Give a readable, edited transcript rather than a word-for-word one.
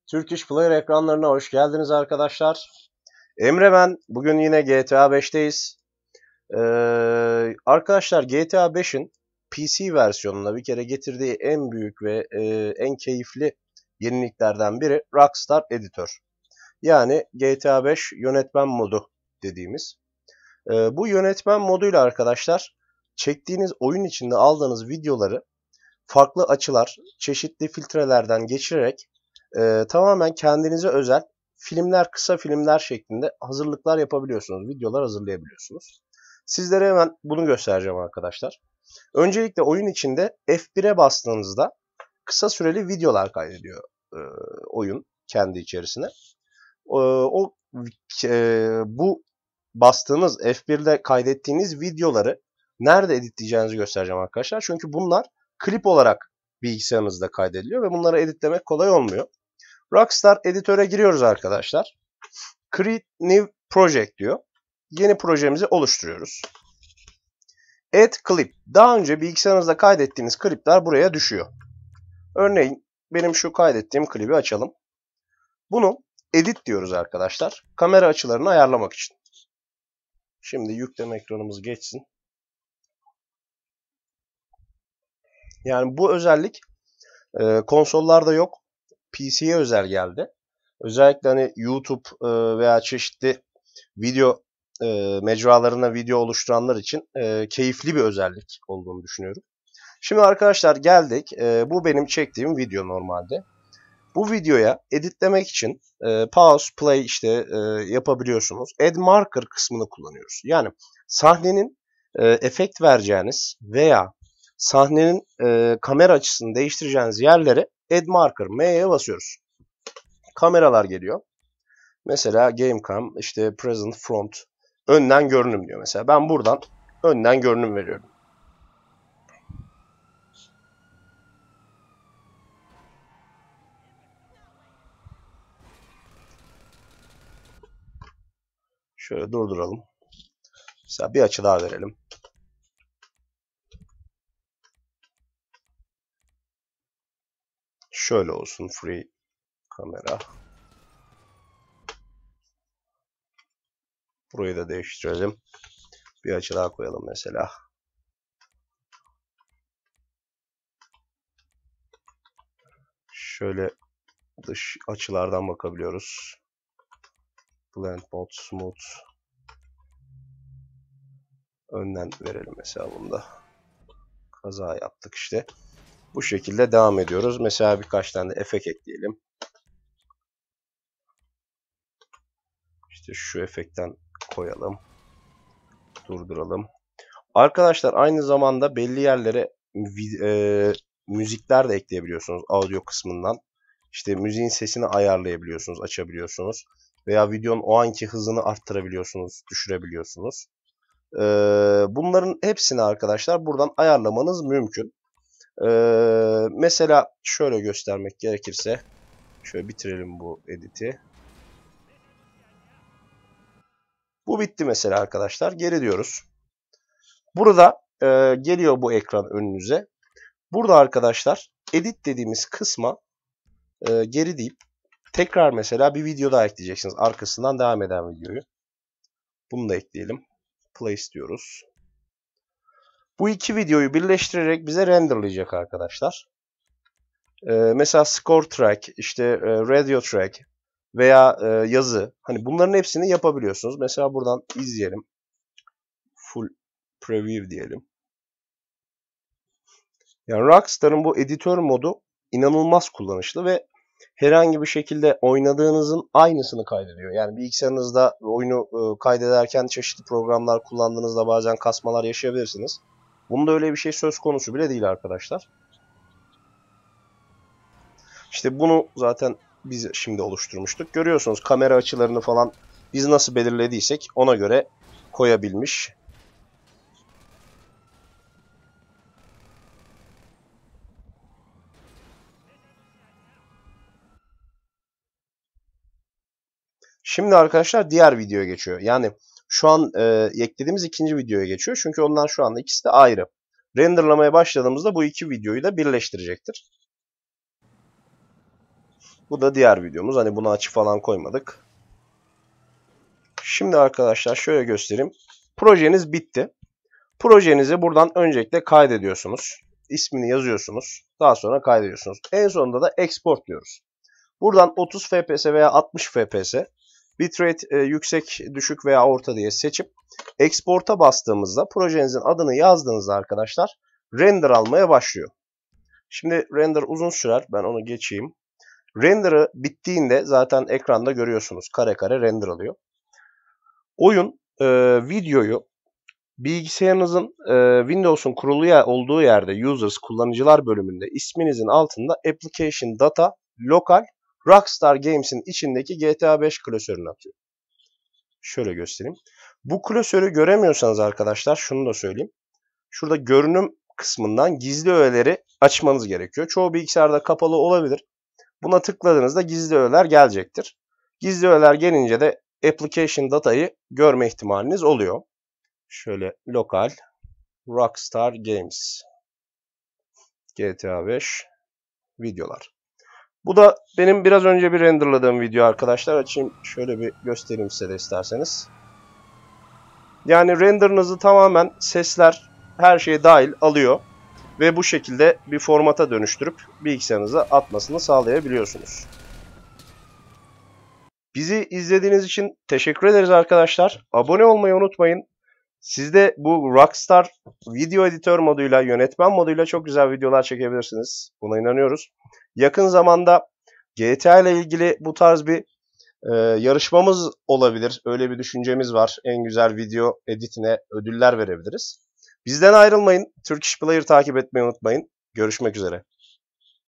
Turkish Player ekranlarına hoş geldiniz arkadaşlar. Emre ben. Bugün yine GTA 5'teyiz. Arkadaşlar GTA 5'in PC versiyonuna bir kere getirdiği en büyük ve en keyifli yeniliklerden biri Rockstar Editör. Yani GTA 5 yönetmen modu dediğimiz. Bu yönetmen moduyla arkadaşlar çektiğiniz oyun içinde aldığınız videoları farklı açılar, çeşitli filtrelerden geçirerek tamamen kendinize özel filmler, kısa filmler şeklinde hazırlıklar yapabiliyorsunuz. Videolar hazırlayabiliyorsunuz. Sizlere hemen bunu göstereceğim arkadaşlar. Öncelikle oyun içinde F1'e bastığınızda kısa süreli videolar kaydediyor oyun kendi içerisine. Bu bastığınız F1'de kaydettiğiniz videoları nerede editleyeceğinizi göstereceğim arkadaşlar. Çünkü bunlar klip olarak bilgisayarınızda kaydediliyor ve bunları editlemek kolay olmuyor. Rockstar editöre giriyoruz arkadaşlar. Create New Project diyor. Yeni projemizi oluşturuyoruz. Add Clip. Daha önce bilgisayarınızda kaydettiğiniz klipler buraya düşüyor. Örneğin benim şu kaydettiğim klibi açalım. Bunu edit diyoruz arkadaşlar. Kamera açılarını ayarlamak için. Şimdi yükleme ekranımız geçsin. Yani bu özellik konsollarda yok. PC'ye özel geldi. Özellikle hani YouTube veya çeşitli video mecralarına video oluşturanlar için keyifli bir özellik olduğunu düşünüyorum. Şimdi arkadaşlar geldik. Bu benim çektiğim video normalde. Bu videoya editlemek için pause, play işte yapabiliyorsunuz. Add marker kısmını kullanıyoruz. Yani sahnenin efekt vereceğiniz veya sahnenin kamera açısını değiştireceğiniz yerlere add marker, M'ye basıyoruz. Kameralar geliyor. Mesela game cam, işte present, front, önden görünüm diyor mesela. Ben buradan önden görünüm veriyorum. Şöyle durduralım. Mesela bir açı daha verelim. Şöyle olsun, free kamera. Burayı da değiştirelim. Bir açı daha koyalım mesela. Şöyle dış açılardan bakabiliyoruz. Blend mode, smooth. Önden verelim mesela bunda. Kaza yaptık işte. Bu şekilde devam ediyoruz. Mesela birkaç tane de efekt ekleyelim. İşte şu efektten koyalım. Durduralım. Arkadaşlar aynı zamanda belli yerlere müzikler de ekleyebiliyorsunuz audio kısmından. İşte müziğin sesini ayarlayabiliyorsunuz, açabiliyorsunuz. Veya videonun o anki hızını arttırabiliyorsunuz, düşürebiliyorsunuz. Bunların hepsini arkadaşlar buradan ayarlamanız mümkün. Mesela şöyle göstermek gerekirse, şöyle bitirelim bu editi. Bu bitti mesela arkadaşlar. Geri diyoruz. Burada geliyor bu ekran önünüze. Burada arkadaşlar edit dediğimiz kısma geri deyip tekrar mesela bir video daha ekleyeceksiniz. Arkasından devam eden videoyu. Bunu da ekleyelim. Place diyoruz. Bu iki videoyu birleştirerek bize renderlayacak arkadaşlar. Mesela score track, işte radio track veya yazı. Hani bunların hepsini yapabiliyorsunuz. Mesela buradan izleyelim. Full preview diyelim. Yani Rockstar'ın bu editör modu inanılmaz kullanışlı ve herhangi bir şekilde oynadığınızın aynısını kaydediyor. Yani bilgisayarınızda oyunu kaydederken çeşitli programlar kullandığınızda bazen kasmalar yaşayabilirsiniz. Bunda öyle bir şey söz konusu bile değil arkadaşlar. İşte bunu zaten biz şimdi oluşturmuştuk. Görüyorsunuz kamera açılarını falan biz nasıl belirlediysek ona göre koyabilmiş. Şimdi arkadaşlar diğer videoya geçiyor. Yani şu an eklediğimiz ikinci videoya geçiyor. Çünkü ondan şu anda ikisi de ayrı. Renderlamaya başladığımızda bu iki videoyu da birleştirecektir. Bu da diğer videomuz. Hani buna açı falan koymadık. Şimdi arkadaşlar şöyle göstereyim. Projeniz bitti. Projenizi buradan öncelikle kaydediyorsunuz. İsmini yazıyorsunuz. Daha sonra kaydediyorsunuz. En sonunda da export diyoruz. Buradan 30 fps veya 60 fps bitrate yüksek, düşük veya orta diye seçip export'a bastığımızda projenizin adını yazdığınızda arkadaşlar render almaya başlıyor. Şimdi render uzun sürer. Ben onu geçeyim. Render'ı bittiğinde zaten ekranda görüyorsunuz. Kare kare render alıyor. Oyun videoyu bilgisayarınızın Windows'un kurulu olduğu yerde Users kullanıcılar bölümünde isminizin altında Application Data Local Rockstar Games'in içindeki GTA 5 klasörünü atıyor. Şöyle göstereyim. Bu klasörü göremiyorsanız arkadaşlar şunu da söyleyeyim. Şurada görünüm kısmından gizli öğeleri açmanız gerekiyor. Çoğu bilgisayarda kapalı olabilir. Buna tıkladığınızda gizli öğeler gelecektir. Gizli öğeler gelince de Application Data'yı görme ihtimaliniz oluyor. Şöyle lokal Rockstar Games GTA 5 videolar. Bu da benim biraz önce bir renderladığım video arkadaşlar. Açayım şöyle bir göstereyim size de isterseniz. Yani renderınızı tamamen sesler, her şey dahil alıyor. Ve bu şekilde bir formata dönüştürüp bilgisayarınıza atmasını sağlayabiliyorsunuz. Bizi izlediğiniz için teşekkür ederiz arkadaşlar. Abone olmayı unutmayın. Siz de bu Rockstar video editör moduyla, yönetmen moduyla çok güzel videolar çekebilirsiniz. Buna inanıyoruz. Yakın zamanda GTA ile ilgili bu tarz bir yarışmamız olabilir. Öyle bir düşüncemiz var. En güzel video editine ödüller verebiliriz. Bizden ayrılmayın. Turkish Player takip etmeyi unutmayın. Görüşmek üzere.